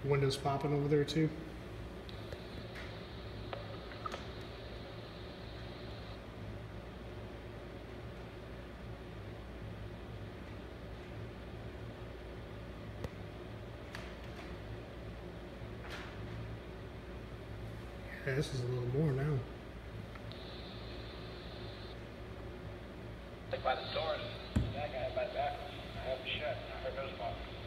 Windows popping over there too. Yeah, this is a little more now. Like by the doors, that guy by the back, I have a shut. I heard those popping.